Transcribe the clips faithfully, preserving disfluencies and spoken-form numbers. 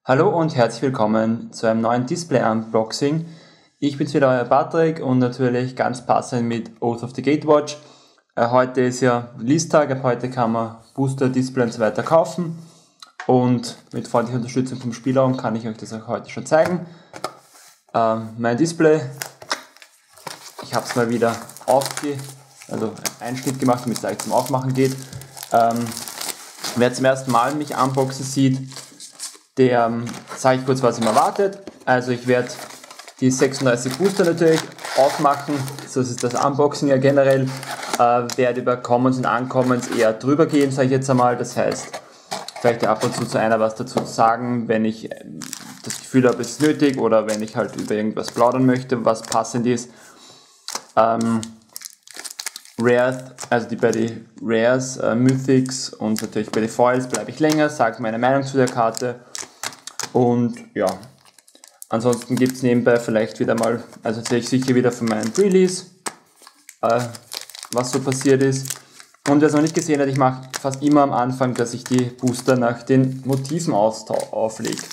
Hallo und herzlich willkommen zu einem neuen Display-Unboxing. Ich bin's wieder, euer Patrick, und natürlich ganz passend mit Oath of the Gatewatch. Äh, heute ist ja Release-Tag, ab heute kann man Booster, Display und so weiter kaufen. Und mit freundlicher Unterstützung vom Spielraum kann ich euch das auch heute schon zeigen. Ähm, mein Display, ich habe es mal wieder aufge... also einen Einschnitt gemacht, damit es gleich zum Aufmachen geht. Ähm, wer zum ersten Mal mich unboxen sieht, der ähm, sage ich kurz, was ihm erwartet. Also ich werde die sechsunddreißig Booster natürlich aufmachen, so ist das Unboxing ja generell, äh, werde über Commons und Uncommons eher drüber gehen, sage ich jetzt einmal. Das heißt, vielleicht ab und zu zu einer was dazu sagen, wenn ich ähm, das Gefühl habe, es ist nötig, oder wenn ich halt über irgendwas plaudern möchte, was passend ist. Ähm, Rares, also die, bei den Rares, äh, Mythics und natürlich bei den Foils bleibe ich länger, sage meine Meinung zu der Karte. Und ja, ansonsten gibt es nebenbei vielleicht wieder mal, also erzähle ich sicher wieder von meinem Release, äh, was so passiert ist. Und wer es noch nicht gesehen hat, ich mache fast immer am Anfang, dass ich die Booster nach den Motiven auflege.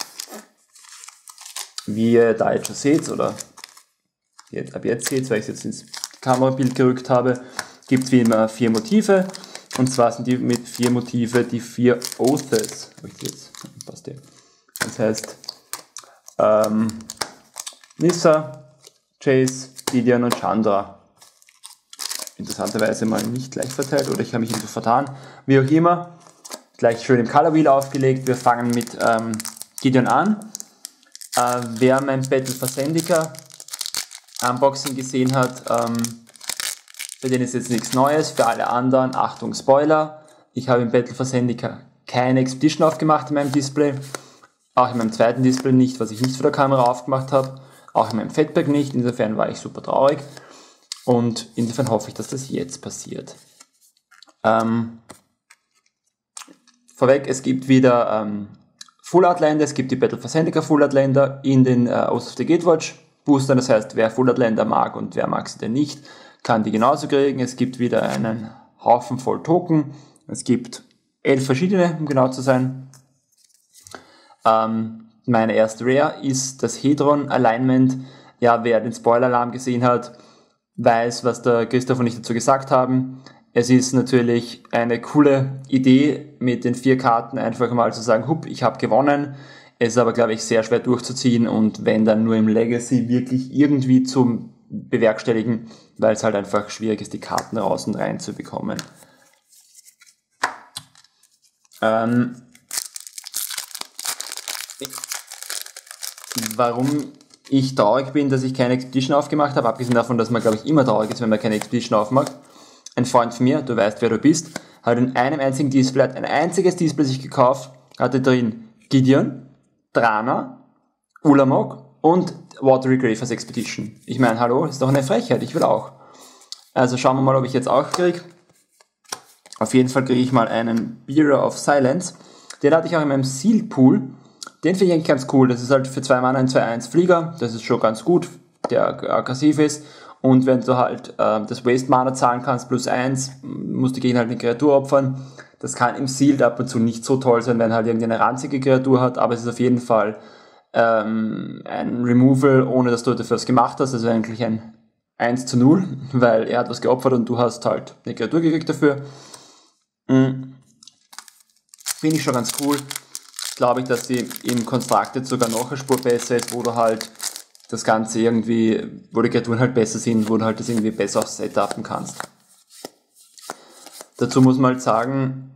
Wie ihr da jetzt schon seht, oder jetzt, ab jetzt seht, weil ich es jetzt ins Kamerabild gerückt habe, gibt es wie immer vier Motive. Und zwar sind die mit vier Motive die vier Oaths. Jetzt, passt der. Das heißt, ähm, Nissa, Chase, Gideon und Chandra. Interessanterweise mal nicht gleich verteilt, oder ich habe mich irgendwo vertan. Wie auch immer, gleich schön im Color Wheel aufgelegt. Wir fangen mit ähm, Gideon an. Äh, wer mein Battle for Zendika Unboxing gesehen hat, ähm, für den ist jetzt nichts Neues. Für alle anderen, Achtung, Spoiler. Ich habe im Battle for Zendika keine Expedition aufgemacht in meinem Display. Auch in meinem zweiten Display nicht, was ich nicht vor der Kamera aufgemacht habe. Auch in meinem Fatpack nicht. Insofern war ich super traurig. Und insofern hoffe ich, dass das jetzt passiert. Ähm, vorweg, es gibt wieder ähm, Full Art Länder. Es gibt die Battle for Zendika Full Art Länder in den äh, Oath of the Gatewatch Boostern. Das heißt, wer Full Art Länder mag und wer mag sie denn nicht, kann die genauso kriegen. Es gibt wieder einen Haufen voll Token. Es gibt elf verschiedene, um genau zu sein. Ähm, meine erste Rare ist das Hedron Alignment. Ja, wer den Spoiler-Alarm gesehen hat, weiß, was der Christoph und ich dazu gesagt haben. Es ist natürlich eine coole Idee, mit den vier Karten einfach mal zu sagen, hup, ich habe gewonnen. Es ist aber, glaube ich, sehr schwer durchzuziehen, und wenn dann nur im Legacy wirklich irgendwie zum bewerkstelligen, weil es halt einfach schwierig ist, die Karten raus und rein zu bekommen. Ähm, warum ich traurig bin, dass ich keine Expedition aufgemacht habe, abgesehen davon, dass man, glaube ich, immer traurig ist, wenn man keine Expedition aufmacht. Ein Freund von mir, du weißt, wer du bist, hat in einem einzigen Display, hat ein einziges Display sich gekauft, hatte drin Gideon, Drana, Ulamog und Watery Grave als Expedition. Ich meine, hallo, ist doch eine Frechheit, ich will auch. Also schauen wir mal, ob ich jetzt auch kriege. Auf jeden Fall kriege ich mal einen Bearer of Silence. Den hatte ich auch in meinem Sealed Pool. Den finde ich eigentlich ganz cool. Das ist halt für zwei Mana ein zwei eins Flieger. Das ist schon ganz gut, der aggressiv ist. Und wenn du halt äh, das Waste Mana zahlen kannst, plus eins, musst du gegen halt eine Kreatur opfern. Das kann im Sealed ab und zu nicht so toll sein, wenn halt irgendeine ranzige Kreatur hat. Aber es ist auf jeden Fall ähm, ein Removal, ohne dass du dafür was gemacht hast. Also eigentlich ein eins zu null, weil er hat was geopfert und du hast halt eine Kreatur gekriegt dafür. Mhm. Finde ich schon ganz cool. Glaube ich, dass die im Constructed sogar noch eine Spur besser ist, wo du halt das Ganze irgendwie, wo die Kreaturen halt besser sind, wo du halt das irgendwie besser setupen kannst. Dazu muss man halt sagen,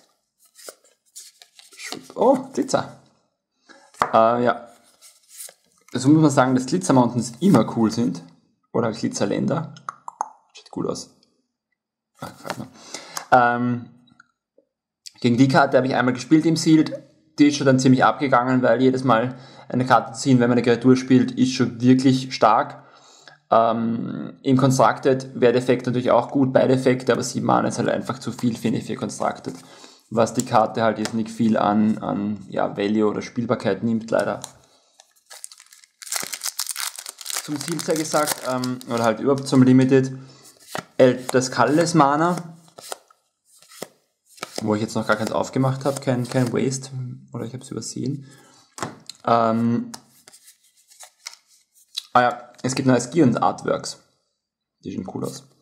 oh, Glitzer. Äh, ja. Dazu muss man sagen, dass Glitzer Mountains immer cool sind. Oder Glitzerländer. Sieht gut aus. Ach, gefällt mir. Ähm, gegen die Karte habe ich einmal gespielt im Sealed. Die ist schon dann ziemlich abgegangen, weil jedes Mal eine Karte ziehen, wenn man eine Kreatur spielt, ist schon wirklich stark. Ähm, Im Constructed wäre der Effekt natürlich auch gut, beide Effekte, aber sieben Mana ist halt einfach zu viel, finde ich, für Constructed. Was die Karte halt jetzt nicht viel an, an ja, Value oder Spielbarkeit nimmt, leider. Zum Sealed sei gesagt, ähm, oder halt überhaupt zum Limited, das Colorless Mana, wo ich jetzt noch gar keins aufgemacht habe, kein, kein Waste, oder ich habe es übersehen. Ähm, ah ja, es gibt neues Gear und Artworks. Die sehen cool aus.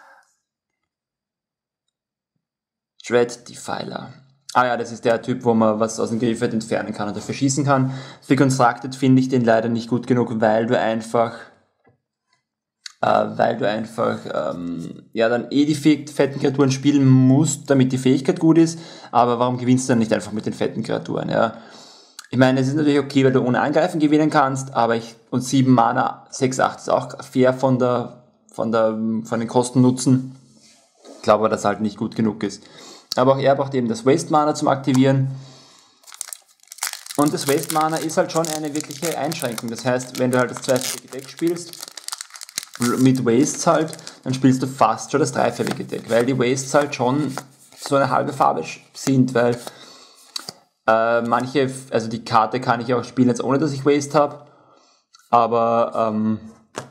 Dread Defiler. Ah ja, das ist der Typ, wo man was aus dem Griffith entfernen kann oder verschießen kann. Für Constructed finde ich den leider nicht gut genug, weil du einfach äh, weil du einfach ähm, ja dann eh die fetten Kreaturen spielen musst, damit die Fähigkeit gut ist, aber warum gewinnst du dann nicht einfach mit den fetten Kreaturen, ja? Ich meine, es ist natürlich okay, weil du ohne Angreifen gewinnen kannst, aber ich, und sieben Mana, sechs acht ist auch fair von der, von der, von den Kosten-Nutzen. Ich glaube aber, dass es halt nicht gut genug ist. Aber auch er braucht eben das Waste Mana zum Aktivieren. Und das Waste Mana ist halt schon eine wirkliche Einschränkung. Das heißt, wenn du halt das zweifarbige Deck spielst, mit Wastes halt, dann spielst du fast schon das dreifarbige Deck, weil die Wastes halt schon so eine halbe Farbe sind, weil Äh, manche, also die Karte kann ich auch spielen, jetzt ohne dass ich Waste habe, aber ähm,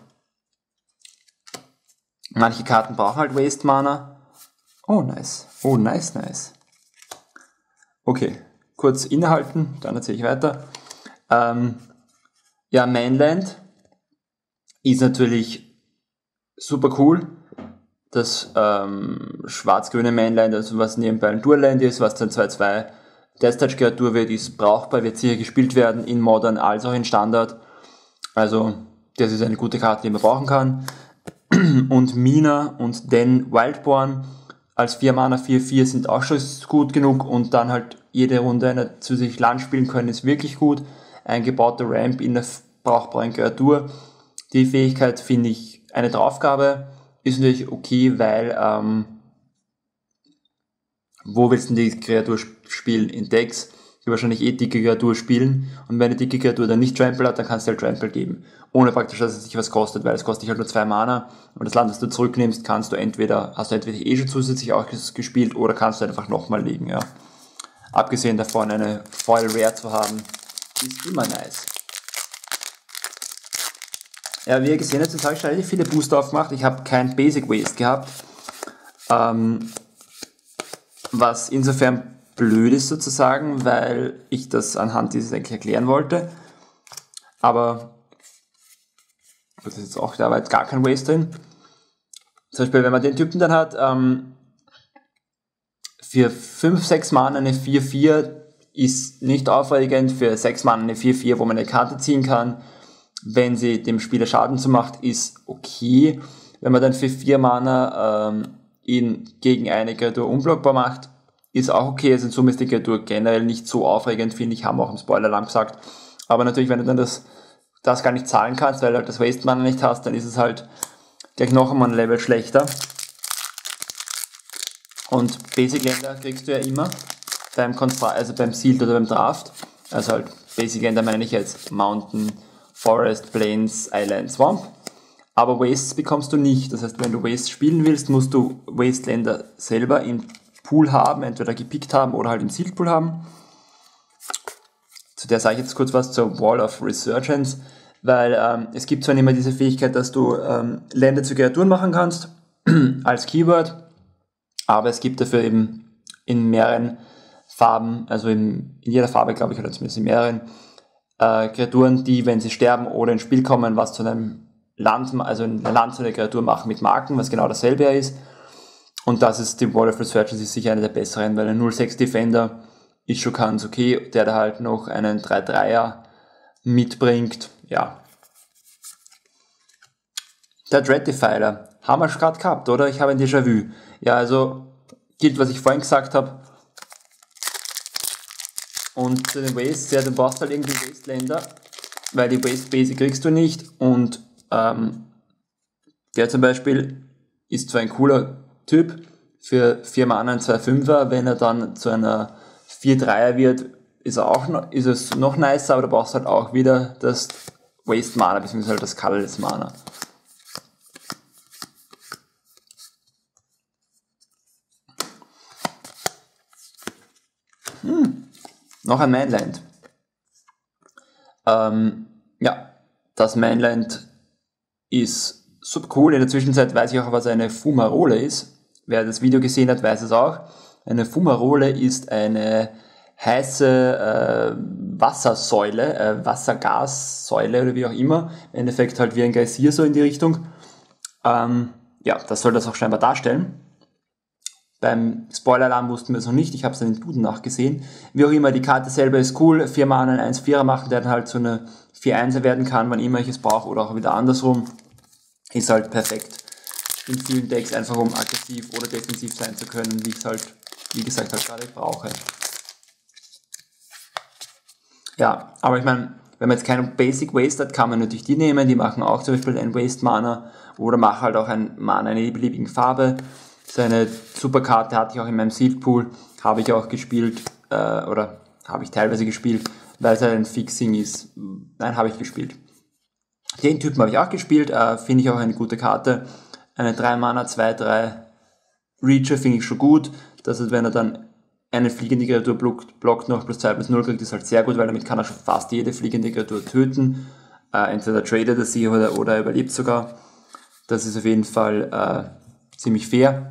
manche Karten brauchen halt Waste Mana. Oh, nice. Oh, nice, nice. Okay, kurz innehalten, dann erzähle ich weiter. Ähm, ja, Mainland ist natürlich super cool. Das ähm, schwarz-grüne Mainland, also was nebenbei ein Dual-Land ist, was dann zwei zwei Death-Touch-Kreatur wird, ist brauchbar, wird sicher gespielt werden in Modern als auch in Standard. Also das ist eine gute Karte, die man brauchen kann. Und Mina und Den Wildborn als vier Mana vier vier sind auch schon gut genug und dann halt jede Runde eine zusätzliche Land spielen können, ist wirklich gut. Eingebauter Ramp in der brauchbaren Kreatur. Die Fähigkeit finde ich eine Draufgabe, ist natürlich okay, weil ähm, wo willst du die Kreatur spielen? In Decks, die wahrscheinlich eh dicke Kreatur spielen. Und wenn eine dicke Kreatur dann nicht Trample hat, dann kannst du halt Trample geben. Ohne praktisch, dass es dich was kostet, weil es kostet dich halt nur zwei Mana. Und das Land, das du zurücknimmst, kannst du entweder, hast du entweder eh schon zusätzlich auch gespielt, oder kannst du einfach nochmal legen, ja. Abgesehen davon, eine Foil Rare zu haben, ist immer nice. Ja, wie ihr gesehen habt, jetzt habe ich schon relativ viele Booster aufgemacht. Ich habe kein Basic Waste gehabt. Ähm, Was insofern blöd ist sozusagen, weil ich das anhand dieses eigentlich erklären wollte. Aber das ist jetzt auch, da war jetzt gar kein Waste drin. Zum Beispiel, wenn man den Typen dann hat, ähm, für fünf sechs Mana eine vier vier ist nicht aufregend, für sechs Mana eine vier vier, wo man eine Karte ziehen kann, wenn sie dem Spieler Schaden zumacht, ist okay. Wenn man dann für vier Mana ähm, ihn gegen eine Kreatur unblockbar macht, ist auch okay. Also in Summe ist die Kreatur generell nicht so aufregend, finde ich, haben wir auch im Spoiler-Alarm gesagt. Aber natürlich, wenn du dann das, das gar nicht zahlen kannst, weil du halt das Waste-Mana nicht hast, dann ist es halt gleich noch einmal ein Level schlechter. Und Basic-Länder kriegst du ja immer beim Constra- also beim Sealed oder beim Draft. Also halt Basic-Länder meine ich jetzt Mountain, Forest, Plains, Island, Swamp. Aber Wastes bekommst du nicht. Das heißt, wenn du Wastes spielen willst, musst du Wasteländer selber im Pool haben, entweder gepickt haben oder halt im Sealed Pool haben. Zu der sage ich jetzt kurz was zur Wall of Resurgence, weil ähm, es gibt zwar nicht mehr diese Fähigkeit, dass du ähm, Länder zu Kreaturen machen kannst, als Keyword, aber es gibt dafür eben in mehreren Farben, also in, in jeder Farbe, glaube ich, oder zumindest in mehreren äh, Kreaturen, die, wenn sie sterben oder ins Spiel kommen, was zu einem Land, also ein Land zu einer Kreatur machen mit Marken, was genau dasselbe ist. Und das ist, die Wall of Resurgence ist sicher eine der besseren, weil ein null sechs Defender ist schon ganz okay, der da halt noch einen drei dreier mitbringt, ja. Der Dread Defiler, haben wir schon gerade gehabt, oder? Ich habe ein Déjà-vu. Ja, also, gilt, was ich vorhin gesagt habe. Und zu den Waste, ja, du brauchst halt irgendwie Wasteländer, weil die Waste Basic kriegst du nicht und ähm, der zum Beispiel ist zwar ein cooler Typ für vier Mana ein zwei fünfer, wenn er dann zu einer vier dreier wird, ist, er auch noch, ist es noch nicer, aber du brauchst halt auch wieder das Waste Mana, beziehungsweise halt das Colorless Mana. Hm, noch ein Mainland. Ähm, ja, das Mainland ist super cool. In der Zwischenzeit weiß ich auch, was eine Fumarole ist. Wer das Video gesehen hat, weiß es auch. Eine Fumarole ist eine heiße äh, Wassersäule, äh, Wassergassäule oder wie auch immer. Im Endeffekt halt wie ein Geysir so in die Richtung. Ähm, ja, das soll das auch scheinbar darstellen. Beim Spoiler-Alarm wussten wir es noch nicht, ich habe es in den Duden nachgesehen. Wie auch immer, die Karte selber ist cool. vier Mana einen eins vierer machen, der dann halt so eine vier einser werden kann, wann immer ich es brauche oder auch wieder andersrum. Ist halt perfekt in vielen Decks, einfach um aggressiv oder defensiv sein zu können, wie ich es halt, wie gesagt, halt gerade brauche. Ja, aber ich meine, wenn man jetzt keinen Basic Waste hat, kann man natürlich die nehmen, die machen auch zum Beispiel ein Waste Mana oder machen halt auch ein Mana in einer beliebigen Farbe. So eine Superkarte hatte ich auch in meinem Sealed Pool, habe ich auch gespielt, äh, oder habe ich teilweise gespielt, weil es halt ein Fixing ist. Nein, habe ich gespielt. Den Typen habe ich auch gespielt, äh, finde ich auch eine gute Karte. Eine drei Mana, zwei drei Reacher finde ich schon gut. Das ist, wenn er dann eine fliegende Kreatur blockt, blockt noch plus zwei plus null kriegt, ist halt sehr gut, weil damit kann er schon fast jede fliegende Kreatur töten. Äh, entweder tradet er sie oder, oder er überlebt sogar. Das ist auf jeden Fall äh, ziemlich fair.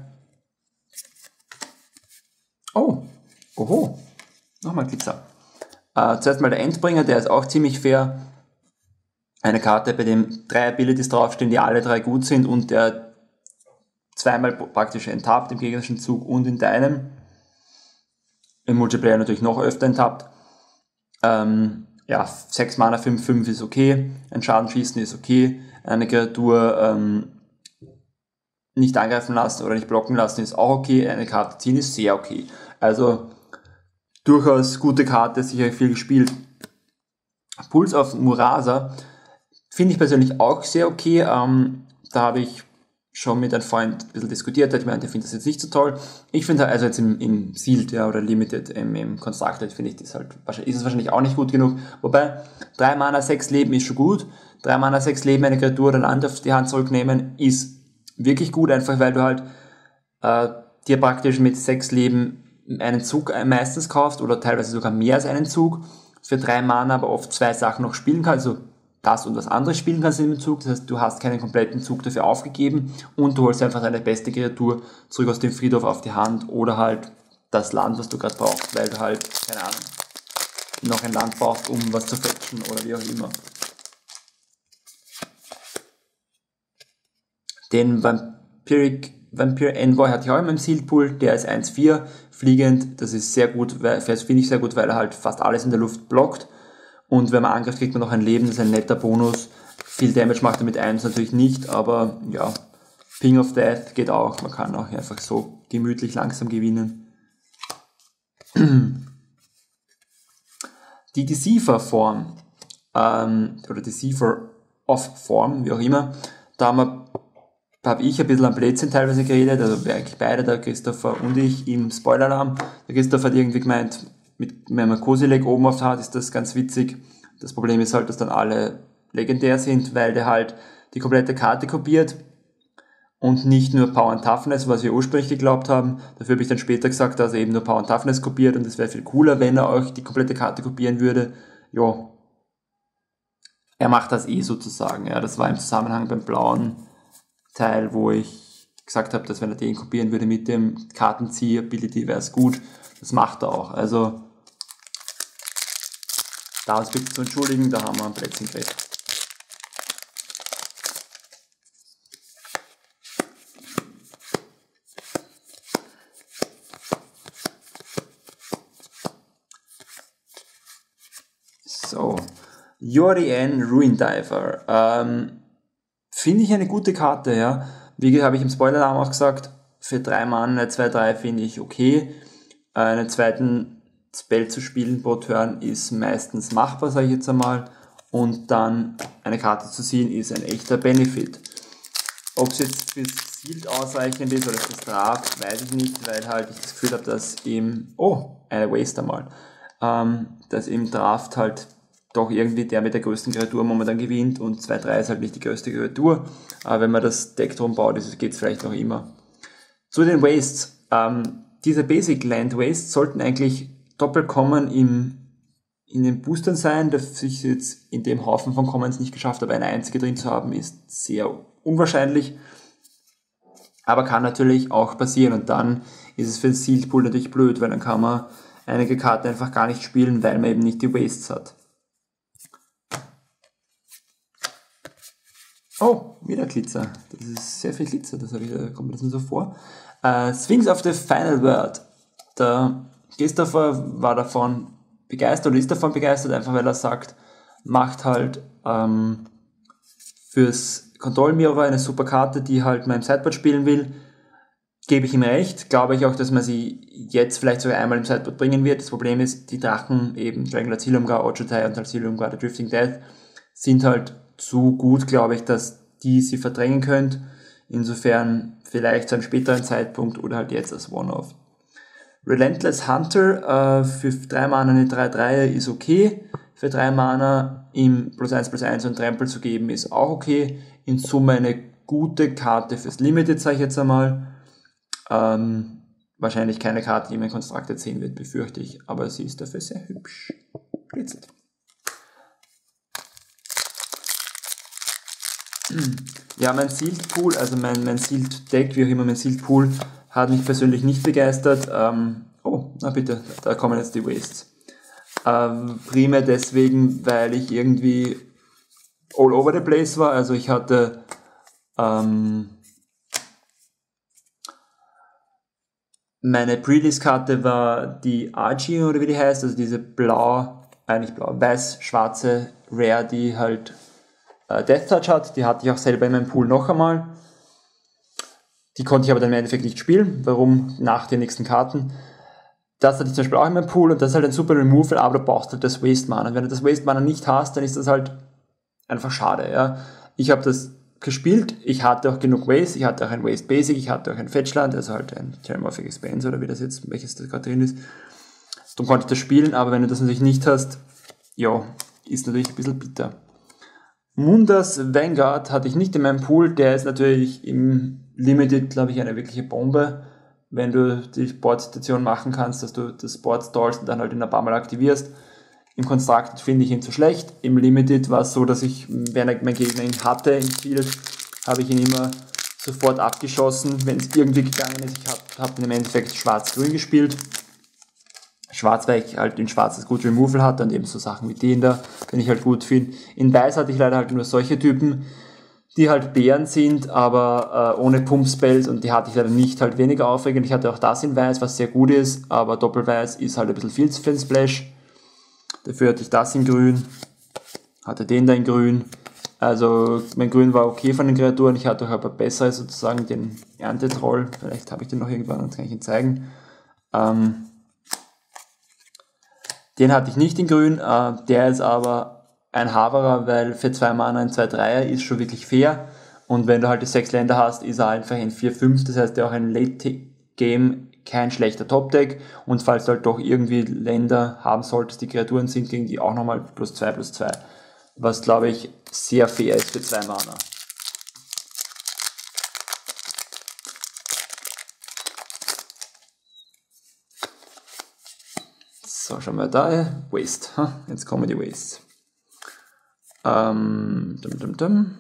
Oh, oho, nochmal Glitzer. Äh, zuerst mal der Endbringer, der ist auch ziemlich fair. Eine Karte, bei dem drei Abilities draufstehen, die alle drei gut sind und der zweimal praktisch enttappt im gegnerischen Zug und in deinem. Im Multiplayer natürlich noch öfter enttappt. Ähm, ja, sechs Mana, fünf fünf ist okay. Ein Schadenschießen ist okay. Eine Kreatur ähm, nicht angreifen lassen oder nicht blocken lassen ist auch okay. Eine Karte ziehen ist sehr okay. Also durchaus gute Karte, sicher viel gespielt. Pulse of Murasa finde ich persönlich auch sehr okay. Ähm, da habe ich schon mit einem Freund ein bisschen diskutiert, ich meine, der findet das jetzt nicht so toll. Ich finde, also jetzt im, im Sealed ja, oder Limited, im, im Constructed, finde ich das halt, ist es wahrscheinlich auch nicht gut genug. Wobei, drei Mana, sechs Leben ist schon gut. drei Mana, sechs Leben, eine Kreatur oder Land auf die Hand zurücknehmen, ist wirklich gut, einfach weil du halt äh, dir praktisch mit sechs Leben einen Zug meistens kaufst oder teilweise sogar mehr als einen Zug. Für drei Mana aber oft zwei Sachen noch spielen kannst, also das und was anderes spielen kannst in dem Zug, das heißt, du hast keinen kompletten Zug dafür aufgegeben und du holst einfach deine beste Kreatur zurück aus dem Friedhof auf die Hand oder halt das Land, was du gerade brauchst, weil du halt, keine Ahnung, noch ein Land brauchst, um was zu fetchen oder wie auch immer. Den Vampiric, Vampire Envoy hatte ich auch in meinem Sealed Pool, der ist eins vier fliegend, das ist sehr gut, das finde ich sehr gut, weil er halt fast alles in der Luft blockt. Und wenn man angreift, kriegt man noch ein Leben, das ist ein netter Bonus. Viel Damage macht er mit eins natürlich nicht, aber ja, Ping of Death geht auch. Man kann auch einfach so gemütlich langsam gewinnen. Die Deceiver-Form, ähm, oder Deceiver-Off-Form, wie auch immer, da haben wir, da habe ich ein bisschen am Blödsinn teilweise geredet, also eigentlich beide, der Christopher und ich, im Spoiler-Alarm. Der Christopher hat irgendwie gemeint, mit, wenn man Kozilek oben auf hat, ist das ganz witzig. Das Problem ist halt, dass dann alle legendär sind, weil der halt die komplette Karte kopiert und nicht nur Power and Toughness, was wir ursprünglich geglaubt haben. Dafür habe ich dann später gesagt, dass er eben nur Power and Toughness kopiert und es wäre viel cooler, wenn er euch die komplette Karte kopieren würde. Ja, er macht das eh sozusagen. Ja, das war im Zusammenhang beim blauen Teil, wo ich gesagt habe, dass wenn er den kopieren würde mit dem Kartenzieher-Ability, wäre es gut. Das macht er auch. Also da uns bitte zu entschuldigen, da haben wir ein Plätzchen gekriegt. So, Yorian Ruindiver. Ähm, finde ich eine gute Karte, ja. Wie habe ich im Spoiler-Alarm auch gesagt, für drei Mann eine zwei drei finde ich okay. Einen zweiten Spell zu spielen pro Turn ist meistens machbar, sage ich jetzt einmal. Und dann eine Karte zu ziehen ist ein echter Benefit. Ob es jetzt fürs Sealed ausreichend ist oder fürs Draft, weiß ich nicht, weil halt ich das Gefühl habe, dass im, oh, eine Waste einmal, ähm, dass im Draft halt doch irgendwie der mit der größten Kreatur momentan gewinnt und zwei drei ist halt nicht die größte Kreatur. Aber wenn man das Deck drum baut, geht es vielleicht noch immer. Zu den Wastes. Ähm, diese Basic Land Wastes sollten eigentlich doppelt kommen im, in den Boostern sein, dass ich jetzt in dem Haufen von Commons nicht geschafft habe, eine einzige drin zu haben, ist sehr unwahrscheinlich. Aber kann natürlich auch passieren und dann ist es für den Sealed Pool natürlich blöd, weil dann kann man einige Karten einfach gar nicht spielen, weil man eben nicht die Wastes hat. Oh, wieder Glitzer. Das ist sehr viel Glitzer, das, ich, da kommt mir das nur so vor. Uh, Sphinx of the Final Word. Der Christopher war davon begeistert oder ist davon begeistert, einfach weil er sagt, macht halt ähm, fürs Control Mirror eine super Karte, die halt man im Sideboard spielen will. Gebe ich ihm recht. Glaube ich auch, dass man sie jetzt vielleicht sogar einmal im Sideboard bringen wird. Das Problem ist, die Drachen, eben Dragonlord Silumgar, Ojutai und halt Silumgar, der Drifting Death, sind halt zu gut, glaube ich, dass die sie verdrängen könnt. Insofern vielleicht zu einem späteren Zeitpunkt oder halt jetzt als One-Off. Relentless Hunter äh, für drei Mana eine drei drei ist okay. Für drei Mana im plus eins plus eins und Trample zu geben ist auch okay. In Summe eine gute Karte fürs Limited, sage ich jetzt einmal. Ähm, wahrscheinlich keine Karte, die man Constructed sehen wird, befürchte ich. Aber sie ist dafür sehr hübsch. Glitzert. Ja, mein Sealed Pool, also mein, mein Sealed Deck, wie auch immer, mein Sealed Pool, hat mich persönlich nicht begeistert. Ähm, oh, na bitte, da kommen jetzt die Wastes. Ähm, primär deswegen, weil ich irgendwie all over the place war. Also ich hatte ähm, meine Pre-List-Karte war die Archie, oder wie die heißt, also diese blau, eigentlich blau, weiß-schwarze Rare, die halt Death Touch hat, die hatte ich auch selber in meinem Pool noch einmal. Die konnte ich aber dann im Endeffekt nicht spielen. Warum? Nach den nächsten Karten. Das hatte ich zum Beispiel auch in meinem Pool und das ist halt ein super Removal, aber du brauchst halt das Waste Mana. Und wenn du das Waste Mana nicht hast, dann ist das halt einfach schade. Ja. Ich habe das gespielt, ich hatte auch genug Waste, ich hatte auch ein Waste Basic, ich hatte auch ein Fetchland, also halt ein Terramorphic Expanse oder wie das jetzt, welches das gerade drin ist. Dann konnte ich das spielen, aber wenn du das natürlich nicht hast, ja, ist natürlich ein bisschen bitter. Mundas Vanguard hatte ich nicht in meinem Pool, der ist natürlich im Limited, glaube ich, eine wirkliche Bombe, wenn du die Board-Situation machen kannst, dass du das Board stallst und dann halt in ein paar Mal aktivierst. Im Constructed finde ich ihn zu schlecht, im Limited war es so, dass ich, wenn mein Gegner ihn hatte im Field, habe ich ihn immer sofort abgeschossen, wenn es irgendwie gegangen ist. Ich habe hab im Endeffekt schwarz-grün gespielt. Schwarz, weil ich halt in Schwarz das gut Removal hatte und eben so Sachen wie den da, den ich halt gut finde. In Weiß hatte ich leider halt nur solche Typen, die halt Bären sind, aber äh, ohne Pump-Spells und die hatte ich leider nicht, halt weniger aufregend. Ich hatte auch das in Weiß, was sehr gut ist, aber Doppelweiß ist halt ein bisschen viel für den Splash. Dafür hatte ich das in Grün, hatte den da in Grün. Also mein Grün war okay von den Kreaturen, ich hatte auch aber bessere sozusagen, den Erntetroll, vielleicht habe ich den noch irgendwann, dann kann ich ihn zeigen. Ähm, Den hatte ich nicht in Grün, äh, der ist aber ein Haverer, weil für zwei Mana ein zwei drei ist schon wirklich fair. Und wenn du halt die sechs Länder hast, ist er einfach ein vier fünf, das heißt, der auch ein Late-Game kein schlechter Top-Deck. Und falls du halt doch irgendwie Länder haben solltest, die Kreaturen sind, gegen die auch nochmal plus zwei plus zwei. Was, glaube ich, sehr fair ist für zwei Mana. So, schauen wir da. Waste. Jetzt kommen die Wastes. Ähm, dum, dum, dum.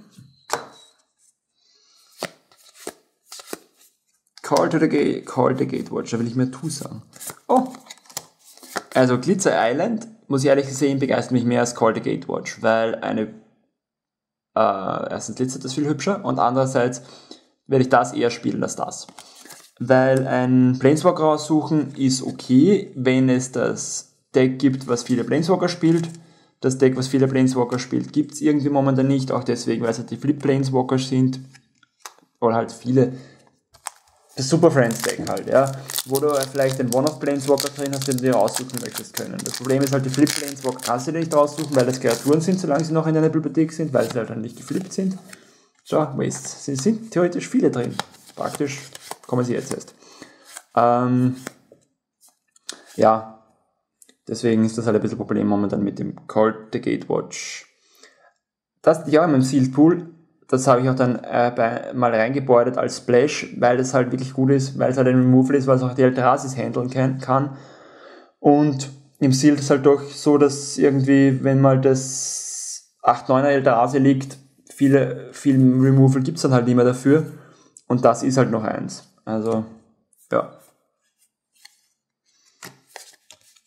Call to the Gate, Call the Gatewatch, da will ich mir Two sagen. Oh! Also Glitzer Island, muss ich ehrlich gesehen, begeistert mich mehr als Call the Gatewatch, weil eine, äh, erstens glitzert das viel hübscher und andererseits werde ich das eher spielen als das. Weil ein Planeswalker raussuchen ist okay, wenn es das Deck gibt, was viele Planeswalker spielt. Das Deck, was viele Planeswalker spielt, gibt es irgendwie momentan nicht, auch deswegen, weil es halt die Flip-Planeswalker sind. Oder halt viele. Das Super Friends Deck halt, ja. Wo du vielleicht den One-of-Planeswalker drin hast, den du dir raussuchen möchtest können. Das Problem ist halt, die Flip-Planeswalker kannst du dir nicht raussuchen, weil das Kreaturen sind, solange sie noch in deiner Bibliothek sind, weil sie halt dann nicht geflippt sind. So, Wastes. Es sind theoretisch viele drin. Praktisch kommen sie jetzt erst. Ähm, ja, deswegen ist das halt ein bisschen ein Problem momentan mit dem Call the Gatewatch. Das hatte ich auch in meinem Sealed Pool. Das habe ich auch dann äh, bei, mal reingebordet als Splash, weil das halt wirklich gut ist, weil es halt ein Removal ist, weil es auch die Eldrasis handeln kann, kann. Und im Sealed ist es halt doch so, dass irgendwie, wenn mal das acht neuner Eldrazi liegt, viele, viel Removal gibt es dann halt nicht mehr dafür. Und das ist halt noch eins. Also, ja.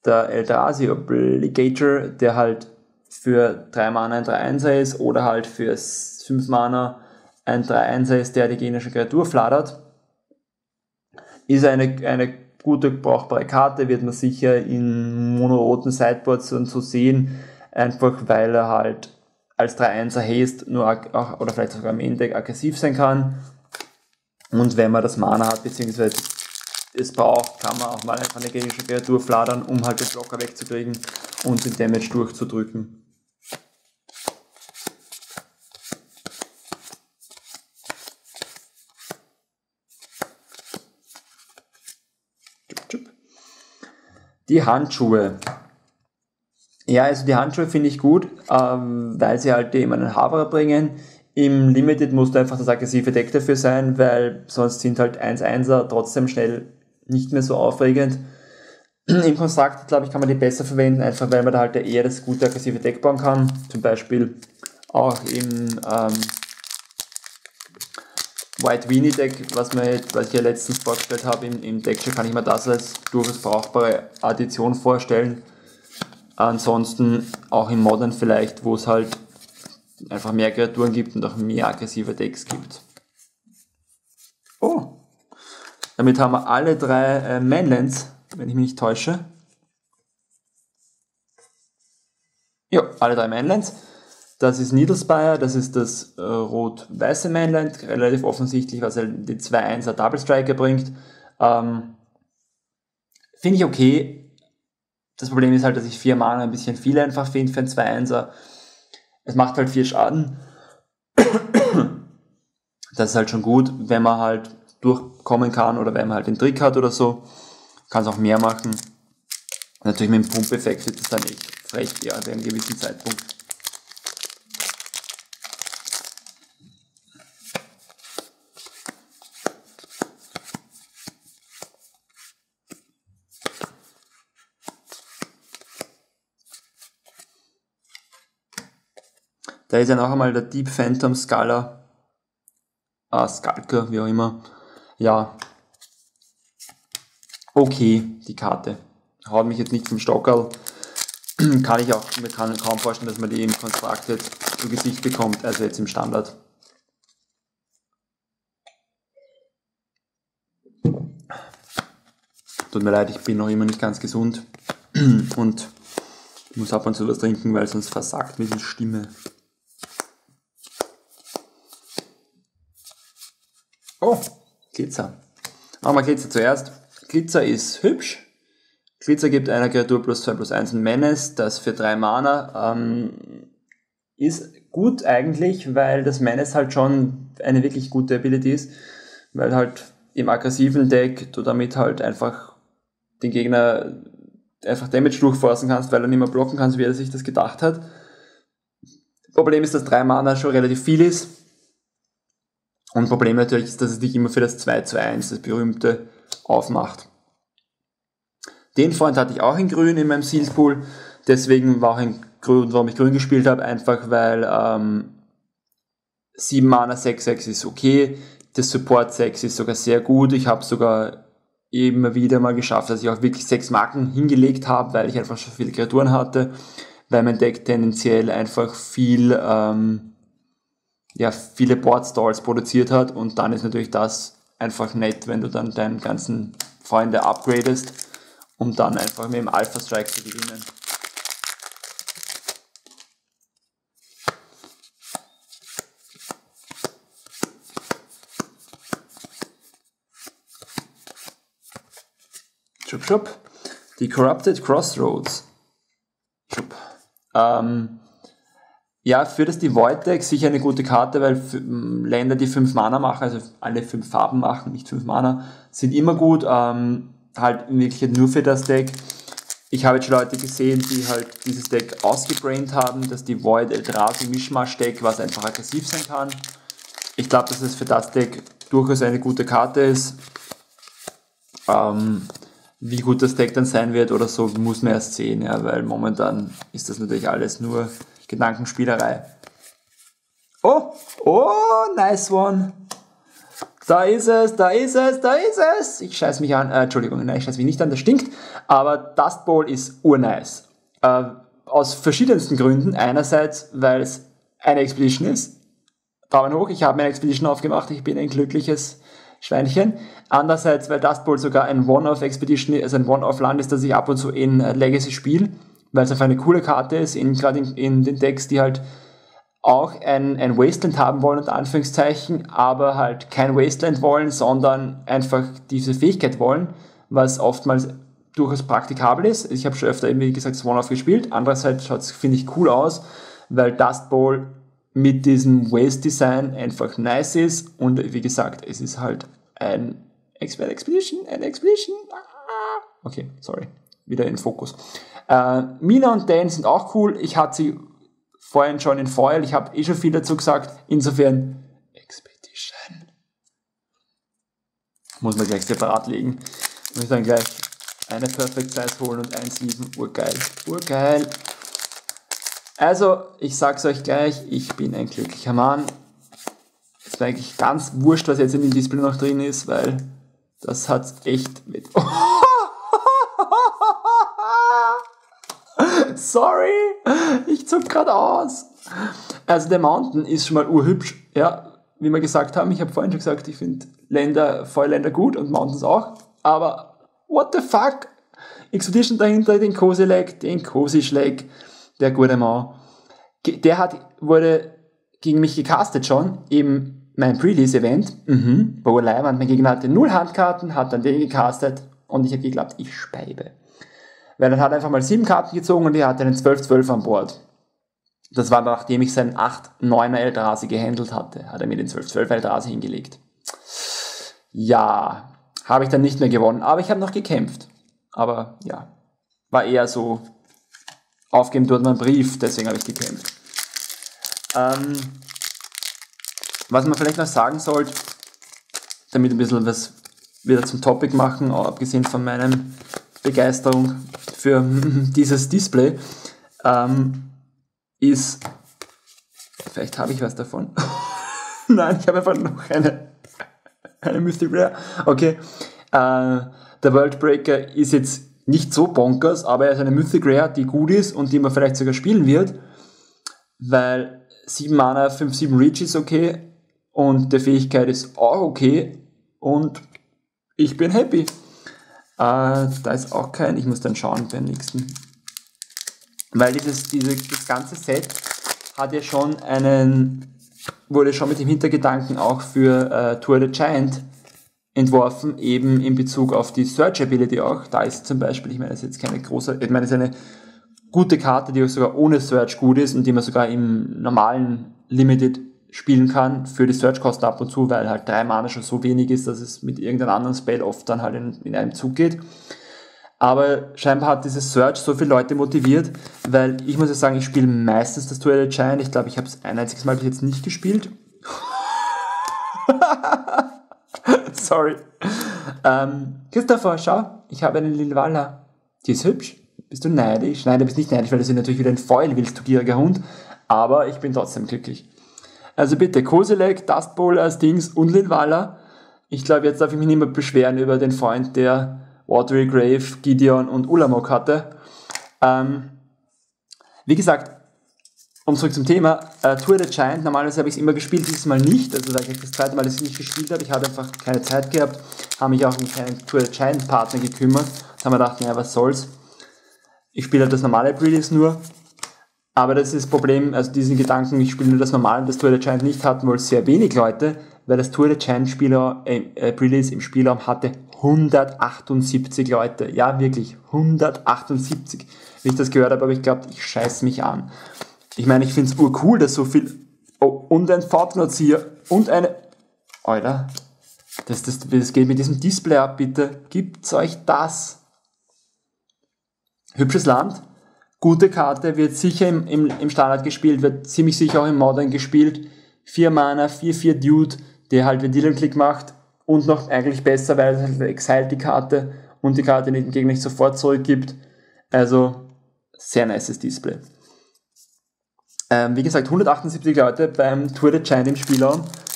der Eldrazi Obligator, der halt für drei Mana ein drei einser ist oder halt für fünf Mana ein drei einser ist, der die gegnerische Kreatur fladert. Ist eine, eine gute, brauchbare Karte, wird man sicher in monoroten Sideboards und so sehen, einfach weil er halt als drei einser Haste nur auch, oder vielleicht sogar im Main-Deck aggressiv sein kann. Und wenn man das Mana hat, beziehungsweise es braucht, kann man auch mal einfach eine gegnerische Kreatur fladern, um halt den Blocker wegzukriegen und den Damage durchzudrücken. Die Handschuhe. Ja, also die Handschuhe finde ich gut, ähm, weil sie halt eben einen Haberer bringen. Im Limited muss da einfach das aggressive Deck dafür sein, weil sonst sind halt eins einser trotzdem schnell nicht mehr so aufregend. Im Konstrukt, glaube ich, kann man die besser verwenden, einfach weil man da halt eher das gute aggressive Deck bauen kann. Zum Beispiel auch im ähm, White Weenie Deck, was, mir, was ich ja letztens vorgestellt habe, im, im Deckcheck kann ich mir das als durchaus brauchbare Addition vorstellen. Ansonsten auch im Modern vielleicht, wo es halt einfach mehr Kreaturen gibt und auch mehr aggressive Decks gibt. Oh! Damit haben wir alle drei äh, Mainlands, wenn ich mich nicht täusche. Ja, alle drei Mainlands. Das ist Needlespire, das ist das äh, rot-weiße Mainland, relativ offensichtlich, was halt die zwei einser Double Striker bringt. Ähm, Finde ich okay. Das Problem ist halt, dass ich vier Mana ein bisschen viel einfach finde für ein zwei einser. Es macht halt vier Schaden. Das ist halt schon gut, wenn man halt durchkommen kann oder wenn man halt den Trick hat oder so. Kann es auch mehr machen. Natürlich mit dem Pumpeffekt wird es dann echt frech, ja, bei einem gewissen Zeitpunkt. Da ist ja noch einmal der Deep Phantom Scalar, ah, Skulker, wie auch immer. Ja, okay, die Karte. Haut mich jetzt nicht vom Stockerl. Kann ich auch, mir kann kaum vorstellen, dass man die im Konstrukt jetzt zu Gesicht bekommt, also jetzt im Standard. Tut mir leid, ich bin noch immer nicht ganz gesund und muss ab und zu was trinken, weil sonst versagt mir die Stimme. Oh, Glitzer. Machen wir Glitzer zuerst. Glitzer ist hübsch. Glitzer gibt einer Kreatur plus zwei plus eins ein Menace, das für drei Mana ähm, ist gut eigentlich, weil das Menace halt schon eine wirklich gute Ability ist, weil halt im aggressiven Deck du damit halt einfach den Gegner einfach Damage durchforcen kannst, weil er nicht mehr blocken kannst, wie er sich das gedacht hat. Problem ist, dass drei Mana schon relativ viel ist. Und Problem natürlich ist, dass es nicht immer für das zwei zu eins, das berühmte, aufmacht. Den Freund hatte ich auch in grün in meinem Seals Pool, deswegen war auch ein Grund, warum ich grün gespielt habe, einfach weil ähm, sieben Mana sechs sechs ist okay, das Support sechs ist sogar sehr gut, ich habe sogar immer wieder mal geschafft, dass ich auch wirklich sechs Marken hingelegt habe, weil ich einfach schon viele Kreaturen hatte, weil mein Deck tendenziell einfach viel... Ähm, ja, viele Board-Stalls produziert hat und dann ist natürlich das einfach nett, wenn du dann deinen ganzen Freunde upgradest, um dann einfach mit dem Alpha-Strike zu gewinnen. Schupp, schupp. Die Corrupted Crossroads. Schupp. Ähm, Ja, für das Void-Deck sicher eine gute Karte, weil Länder, die fünf Mana machen, also alle fünf Farben machen, nicht fünf Mana, sind immer gut, ähm, halt in Wirklichkeit nur für das Deck. Ich habe jetzt schon Leute gesehen, die halt dieses Deck ausgebraint haben, dass die Void Eldrazi Mischmasch Deck, was einfach aggressiv sein kann. Ich glaube, dass es für das Deck durchaus eine gute Karte ist. Ähm, wie gut das Deck dann sein wird oder so, muss man erst sehen, ja, weil momentan ist das natürlich alles nur Gedankenspielerei. Oh, oh, nice one. Da ist es, da ist es, da ist es. Ich scheiß mich an. Äh, Entschuldigung, nein, ich scheiß mich nicht an, das stinkt. Aber Dust Bowl ist urnice. Äh, aus verschiedensten Gründen. Einerseits, weil es eine Expedition ist. Daumen hoch, ich habe meine Expedition aufgemacht. Ich bin ein glückliches Schweinchen. Andererseits, weil Dust Bowl sogar ein One-Off-Expedition, also ein One-Off-Land ist, das ich ab und zu in äh, Legacy spiele. Weil es einfach eine coole Karte ist, in, gerade in, in den Decks, die halt auch ein, ein Wasteland haben wollen, unter Anführungszeichen, aber halt kein Wasteland wollen, sondern einfach diese Fähigkeit wollen, was oftmals durchaus praktikabel ist. Ich habe schon öfter, eben wie gesagt, das One-Off gespielt. Andererseits schaut es, finde ich, cool aus, weil Dust Bowl mit diesem Waste-Design einfach nice ist und wie gesagt, es ist halt ein Expert Expedition, eine Expedition. Okay, sorry, wieder in Fokus. Äh, Mina und Dan sind auch cool. Ich hatte sie vorhin schon in Foil. Ich habe eh schon viel dazu gesagt. Insofern Expedition. Muss man gleich separat legen. Muss ich dann gleich eine Perfect Size holen und einsleeven. Urgeil. Urgeil. Also, ich sag's euch gleich, ich bin ein glücklicher Mann. Es wäre eigentlich ganz wurscht, was jetzt in dem Display noch drin ist, weil das hat's echt mit... Sorry, ich zuck gerade aus. Also der Mountain ist schon mal urhübsch. Ja, wie wir gesagt haben, ich habe vorhin schon gesagt, ich finde Länder, Feuerländer gut und Mountains auch. Aber what the fuck? Expedition dahinter, den Cozy-Leg, den Cozy-Schlag, der gute Mann. Der hat, wurde gegen mich gecastet schon, eben mein Pre-Release-Event. Mhm, Boa Leihwand, mein Gegner hatte null Handkarten, hat dann den gecastet und ich habe geglaubt, ich speibe. Weil er hat einfach mal sieben Karten gezogen und er hatte einen zwölf zwölf an Bord. Das war nachdem ich seinen acht neuner Eldrazi gehandelt hatte, hat er mir den zwölf zwölf Eldrazi hingelegt. Ja, habe ich dann nicht mehr gewonnen, aber ich habe noch gekämpft. Aber ja, war eher so, aufgeben dort mein Brief, deswegen habe ich gekämpft. Ähm, was man vielleicht noch sagen sollte, damit ein bisschen was wieder zum Topic machen, auch abgesehen von meinem Begeisterung für dieses Display, ähm, ist, vielleicht habe ich was davon. Nein, ich habe einfach noch eine, eine Mystic Rare. Okay, äh, der Worldbreaker ist jetzt nicht so bonkers, aber er ist eine Mythic Rare, die gut ist und die man vielleicht sogar spielen wird, weil sieben Mana, fünf sieben Reach ist okay und die Fähigkeit ist auch okay und ich bin happy. Uh, da ist auch kein, ich muss dann schauen beim nächsten. Weil dieses, diese, das ganze Set hat ja schon einen, wurde schon mit dem Hintergedanken auch für uh, Tour the Giant entworfen, eben in Bezug auf die Search Ability auch. Da ist zum Beispiel, ich meine, das ist jetzt keine große, ich meine, es ist eine gute Karte, die auch sogar ohne Search gut ist und die man sogar im normalen Limited spielen kann für die Search-Kosten ab und zu, weil halt drei Mana schon so wenig ist, dass es mit irgendeinem anderen Spell oft dann halt in, in einem Zug geht. Aber scheinbar hat dieses Search so viele Leute motiviert, weil ich muss ja sagen, ich spiele meistens das Tour the Giant. Ich glaube, ich habe es ein einziges Mal bis jetzt nicht gespielt. Sorry. Ähm, Christopher, schau, ich habe eine Lilvala. Die ist hübsch. Bist du neidisch? Nein, du bist nicht neidisch, weil du sind natürlich wieder ein Foil willst, du gieriger Hund. Aber ich bin trotzdem glücklich. Also bitte, Cozy-Leg, Dust Bowl als Dings und Lilvala. Ich glaube, jetzt darf ich mich nicht mehr beschweren über den Freund, der Watery Grave, Gideon und Ulamog hatte. Ähm, wie gesagt, um zurück zum Thema, äh, Tour the Giant, normalerweise habe ich es immer gespielt, dieses Mal nicht. Also da ich das zweite Mal, dass ich es nicht gespielt habe, ich habe einfach keine Zeit gehabt, habe mich auch um keinen Tour the Giant Partner gekümmert. Da haben wir gedacht, naja, was soll's. Ich spiele halt das normale Pre-Release nur. Aber das ist das Problem, also diesen Gedanken, ich spiele nur das Normale, das Tour the Giant nicht hatten wohl sehr wenig Leute, weil das Tour the Giant Spieler, äh, äh, Pre-Release im Spielraum hatte hundertachtundsiebzig Leute. Ja, wirklich, hundertachtundsiebzig. Wie ich das gehört habe, aber ich glaube, ich scheiß mich an. Ich meine, ich finde es urcool, dass so viel... Oh, und ein Fortnite-Zier und eine... Alter, das, das, das geht mit diesem Display ab, bitte. Gibt's euch das? Hübsches Land. Gute Karte, wird sicher im, im, im Standard gespielt, wird ziemlich sicher auch im Modern gespielt. vier Mana, vier vier Dude, der halt Ventilum-Klick macht und noch eigentlich besser, weil es halt exiled die Karte und die Karte den Gegner nicht sofort zurückgibt. Also, sehr nices Display. Ähm, wie gesagt, hundertachtundsiebzig Leute beim Tour the Giant im Spielraum.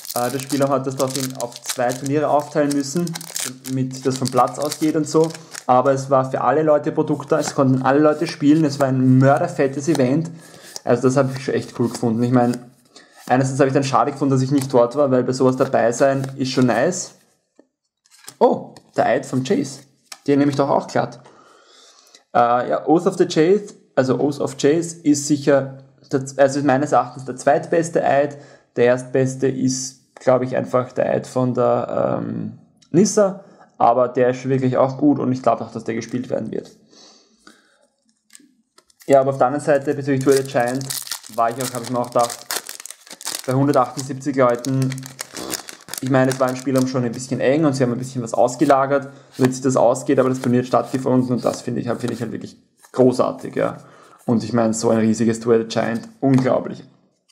Äh, der Spieler hat das daraufhin auf zwei Turniere aufteilen müssen, damit das vom Platz ausgeht und so. Aber es war für alle Leute Produkte, es konnten alle Leute spielen, es war ein mörderfettes Event. Also das habe ich schon echt cool gefunden. Ich meine, einerseits habe ich dann schade gefunden, dass ich nicht dort war, weil bei sowas dabei sein ist schon nice. Oh, der Eid vom Chase. Den nehme ich doch auch glatt. Äh, ja, Oath of the Chase, also Oath of Chase ist sicher, also meines Erachtens der zweitbeste Eid. Der erstbeste ist, glaube ich, einfach der Eid von der ähm, Nissa. Aber der ist wirklich auch gut und ich glaube auch, dass der gespielt werden wird. Ja, aber auf der anderen Seite bezüglich Duel of the Giant war ich auch, habe ich mir auch gedacht, bei hundertachtundsiebzig Leuten, ich meine, es war im Spielraum schon ein bisschen eng und sie haben ein bisschen was ausgelagert, damit sich das ausgeht, aber das Turnier hat stattgefunden und das finde ich, finde ich halt wirklich großartig, ja. Und ich meine, so ein riesiges Duel of the Giant, unglaublich.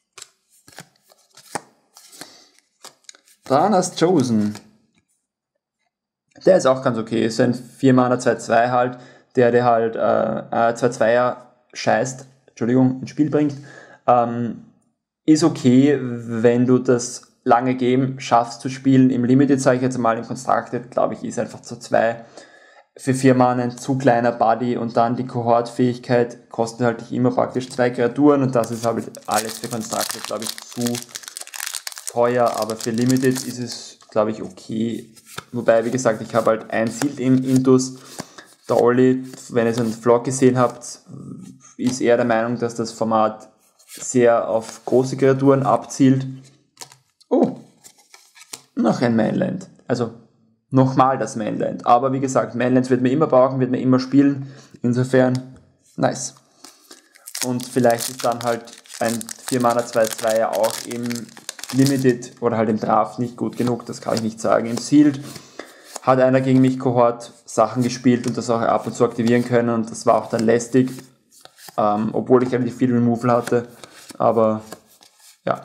Dann hast Chosen. Der ist auch ganz okay, ist ein vier Mana zwei zwei halt, der der halt äh, zwei zweier scheißt, Entschuldigung, ins Spiel bringt. Ähm, ist okay, wenn du das lange Game schaffst zu spielen. Im Limited, sage ich jetzt mal, im Constructed, glaube ich, ist einfach zu zwei. Für vier Mana ein zu kleiner Buddy und dann die Kohort-Fähigkeit kostet halt nicht immer praktisch zwei Kreaturen und das ist halt alles für Constructed, glaube ich, zu teuer, aber für Limited ist es, glaube ich, okay. Wobei, wie gesagt, ich habe halt ein Sealed Intus. Der Olli, wenn ihr so einen Vlog gesehen habt, ist eher der Meinung, dass das Format sehr auf große Kreaturen abzielt. Oh, noch ein Mainland. Also nochmal das Mainland. Aber wie gesagt, Mainlands wird man immer brauchen, wird man immer spielen. Insofern, nice. Und vielleicht ist dann halt ein vier Mana zwei zwei ja auch im Limited oder halt im Draft nicht gut genug, das kann ich nicht sagen. Im Sealed hat einer gegen mich Kohort Sachen gespielt und das auch ab und zu aktivieren können und das war auch dann lästig, ähm, obwohl ich eigentlich viel Removal hatte, aber ja.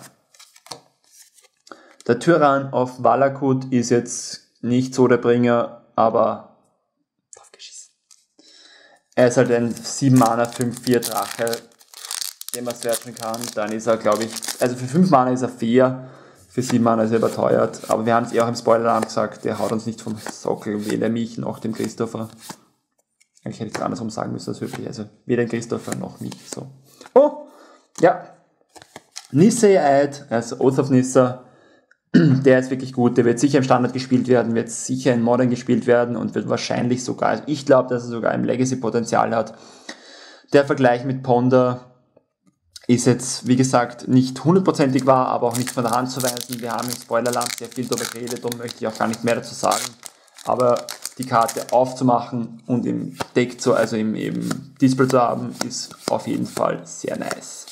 Der Tyrann of Valakut ist jetzt nicht so der Bringer, aber drauf geschissen. Er ist halt ein sieben Mana fünf vier Drache, den man searchen kann, dann ist er, glaube ich, also für fünf Mana ist er fair, für sieben Mana ist er überteuert, aber wir haben es eh auch im Spoiler-Alarm gesagt, der haut uns nicht vom Sockel, weder mich noch dem Christopher. Eigentlich hätte ich es andersrum sagen müssen, als höflich, also weder den Christopher noch mich, so. Oh, ja, Nissa-Eid, also Oath of Nissa, der ist wirklich gut, der wird sicher im Standard gespielt werden, wird sicher in Modern gespielt werden und wird wahrscheinlich sogar, also ich glaube, dass er sogar im Legacy Potenzial hat. Der Vergleich mit Ponder ist jetzt, wie gesagt, nicht hundertprozentig wahr, aber auch nicht von der Hand zu weisen. Wir haben im Spoiler-Alarm sehr viel darüber geredet, darum möchte ich auch gar nicht mehr dazu sagen. Aber die Karte aufzumachen und im Deck zu, also im, im Display zu haben, ist auf jeden Fall sehr nice.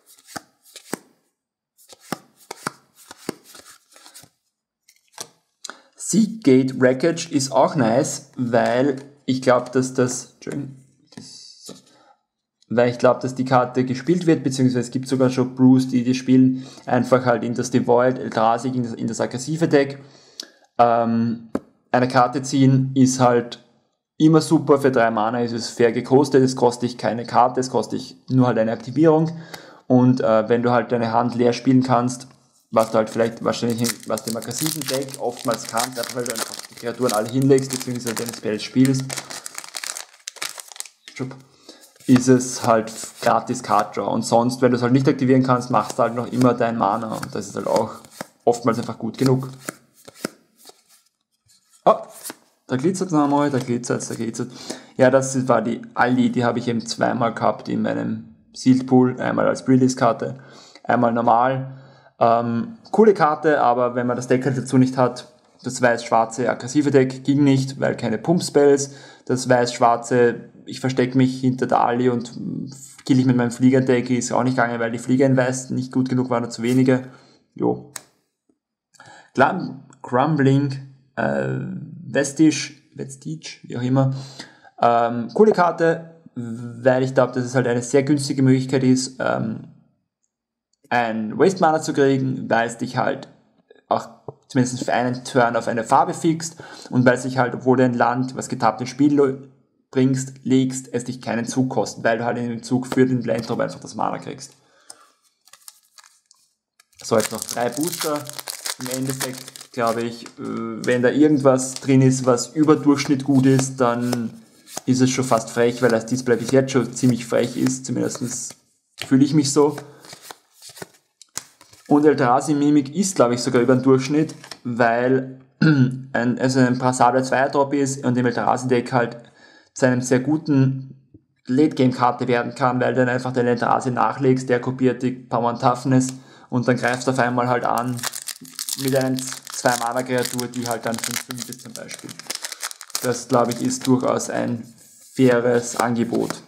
Seagate Wreckage ist auch nice, weil ich glaube, dass das, Entschuldigung, weil ich glaube, dass die Karte gespielt wird, beziehungsweise es gibt sogar schon Brews, die die spielen, einfach halt in das Devoid, Eldrazi, in das, in das aggressive Deck. Ähm, eine Karte ziehen ist halt immer super, für drei Mana ist es fair gekostet, es kostet dich keine Karte, es kostet dich nur halt eine Aktivierung und äh, wenn du halt deine Hand leer spielen kannst, was du halt vielleicht wahrscheinlich, was du im aggressiven Deck oftmals kannst, einfach weil du einfach die Kreaturen alle hinlegst, beziehungsweise deine Spells spielst, ist es halt gratis Card Draw. Und sonst, wenn du es halt nicht aktivieren kannst, machst du halt noch immer dein Mana. Und das ist halt auch oftmals einfach gut genug. Oh, da glitzert es nochmal, da glitzert es, da glitzert. Ja, das war die Ali, die habe ich eben zweimal gehabt in meinem Sealed Pool. Einmal als Release-Karte, einmal normal. Ähm, coole Karte, aber wenn man das Deck halt dazu nicht hat, das weiß-schwarze aggressive Deck ging nicht, weil keine Pump-Spells. Das weiß-schwarze, ich verstecke mich hinter der Ali und kill ich mit meinem Flieger-Deck, ist auch nicht gegangen, weil die Flieger in Weiß nicht gut genug waren oder zu wenige. Jo. Crumbling, äh, Vestige, Vestige, wie auch immer. Ähm, coole Karte, weil ich glaube, dass es halt eine sehr günstige Möglichkeit ist, ähm, ein Waste-Mana zu kriegen, weil es dich halt auch zumindest für einen Turn auf eine Farbe fixt und weil sich halt, obwohl du ein Land, was getappt ins Spiel bringst, legst, es dich keinen Zug kostet, weil du halt in dem Zug für den Land Drop einfach das Mana kriegst. So, jetzt noch drei Booster. im Endeffekt, glaube ich, wenn da irgendwas drin ist, was über Durchschnitt gut ist, dann ist es schon fast frech, weil das Display bis jetzt schon ziemlich frech ist, zumindest fühle ich mich so. Und Eldrazi Mimic ist, glaube ich, sogar über den Durchschnitt, weil ein, also ein passabler Zweier-Drop ist und im Eldrazi-Deck halt zu einem sehr guten Late-Game-Karte werden kann, weil du dann einfach den Eldrazi nachlegst, der kopiert die Power and Toughness und dann greifst du auf einmal halt an mit einer zwei Mana Kreatur, die halt dann fünf fünf ist zum Beispiel. Das, glaube ich, ist durchaus ein faires Angebot.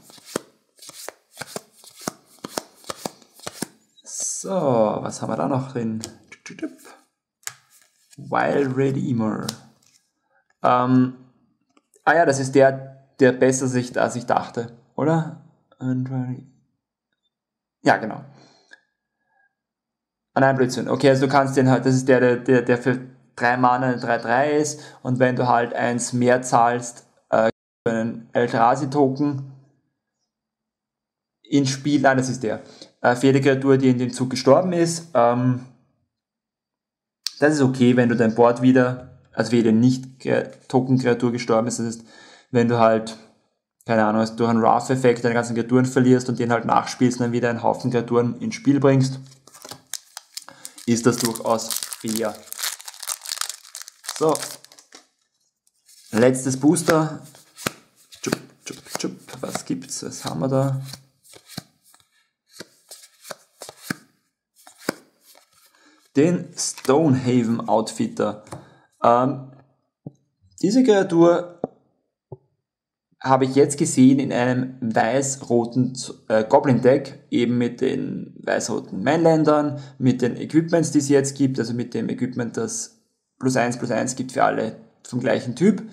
So, was haben wir da noch drin? Wild Redeemer. Ähm, ah ja, das ist der, der besser sich, als ich dachte, oder? Ja, genau. Ah nein, Blödsinn. Okay, also du kannst den halt, das ist der, der, der, der für drei Mana drei drei ist und wenn du halt eins mehr zahlst, äh, einen Eldrazi-Token ins Spiel, nein, das ist der. Äh, für jede Kreatur, die in dem Zug gestorben ist, ähm, das ist okay, wenn du dein Board wieder, also für jede Nicht-Token-Kreatur gestorben ist, das ist, wenn du halt, keine Ahnung, durch einen Wrath-Effekt deine ganzen Kreaturen verlierst und den halt nachspielst und dann wieder einen Haufen Kreaturen ins Spiel bringst, ist das durchaus fair. So, letztes Booster. Tschup, tschup, tschup. Was gibt's? Was haben wir da? Den Stonehaven Outfitter. Ähm, diese Kreatur habe ich jetzt gesehen in einem weiß-roten äh, Goblin-Deck, eben mit den weiß-roten Mainlandern, mit den Equipments, die es jetzt gibt, also mit dem Equipment, das plus eins plus eins gibt für alle vom gleichen Typ.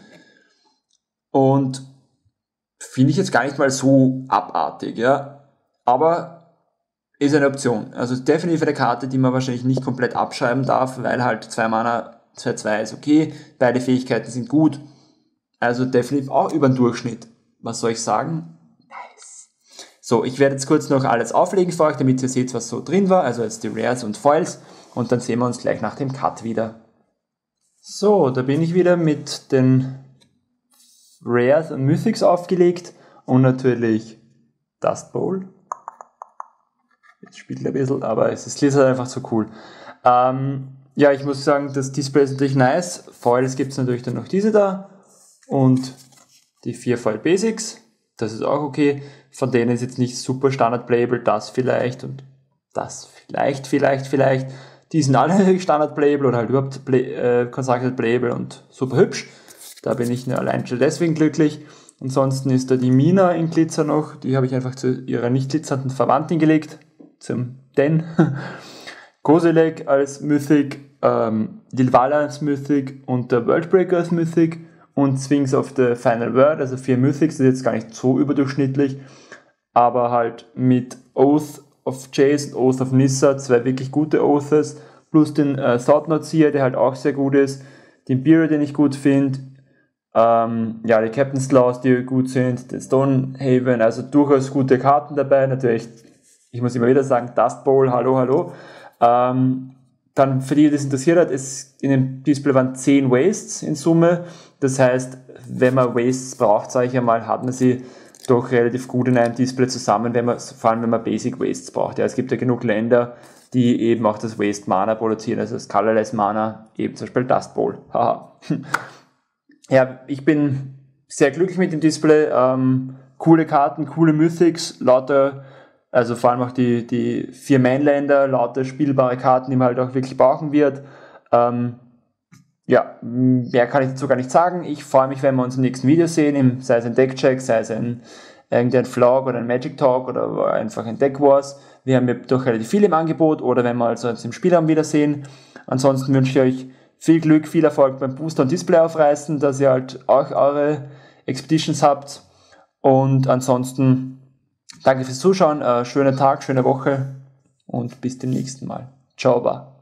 Und finde ich jetzt gar nicht mal so abartig, ja. Aber ist eine Option. Also definitiv eine Karte, die man wahrscheinlich nicht komplett abschreiben darf, weil halt zwei Mana, zwei zwei ist okay, beide Fähigkeiten sind gut. Also definitiv auch über den Durchschnitt. Was soll ich sagen? Nice. So, ich werde jetzt kurz noch alles auflegen für euch, damit ihr seht, was so drin war. Also jetzt die Rares und Foils. Und dann sehen wir uns gleich nach dem Cut wieder. So, da bin ich wieder mit den Rares und Mythics aufgelegt. Und natürlich Dust Bowl. Jetzt spielt er ein bisschen, aber es ist halt einfach so cool. Ähm, ja, ich muss sagen, das Display ist natürlich nice. Foils gibt es natürlich dann noch diese da. Und die vier Foil Basics, das ist auch okay. Von denen ist jetzt nicht super Standard Playable, das vielleicht und das vielleicht, vielleicht, vielleicht. Die sind alle natürlich Standard Playable oder halt überhaupt play, äh, Constructed Playable und super hübsch. Da bin ich nur allein schon deswegen glücklich. Ansonsten ist da die Mina in Glitzer noch, die habe ich einfach zu ihrer nicht glitzernden Verwandtin gelegt, zum Den. Kozilek als Mythic, ähm, Dilvala als Mythic und der Worldbreaker als Mythic. Und Sphinx of the Final Word, also vier Mythics, das ist jetzt gar nicht so überdurchschnittlich, aber halt mit Oath of Jace und Oath of Nissa, zwei wirklich gute Oaths, plus den äh, Thoughtnote-Seer, der halt auch sehr gut ist, den Beer, den ich gut finde, ähm, ja, die Captain's Laws, die gut sind, den Stonehaven, also durchaus gute Karten dabei, natürlich, ich muss immer wieder sagen, Dust Bowl, hallo, hallo, ähm, dann für die, die das interessiert hat, es in dem Display waren zehn Wastes in Summe. Das heißt, wenn man Wastes braucht, sage ich einmal, hat man sie doch relativ gut in einem Display zusammen, wenn man, vor allem wenn man Basic Wastes braucht. Ja, es gibt ja genug Länder, die eben auch das Waste Mana produzieren, also das Colorless Mana, eben zum Beispiel Dust Bowl. Haha. Ja, ich bin sehr glücklich mit dem Display. Ähm, coole Karten, coole Mythics, lauter, also vor allem auch die, die vier Mainländer, lauter spielbare Karten, die man halt auch wirklich brauchen wird. Ähm, ja, mehr kann ich dazu gar nicht sagen. Ich freue mich, wenn wir uns im nächsten Video sehen, sei es ein Deckcheck, sei es ein irgendein Vlog oder ein Magic Talk oder einfach ein Deck Wars. Wir haben ja doch relativ viel im Angebot oder wenn wir also uns im Spielraum wiedersehen. Ansonsten wünsche ich euch viel Glück, viel Erfolg beim Booster und Display aufreißen, dass ihr halt auch eure Expeditions habt. Und ansonsten danke fürs Zuschauen, äh, schönen Tag, schöne Woche und bis zum nächsten Mal. Ciao, bye.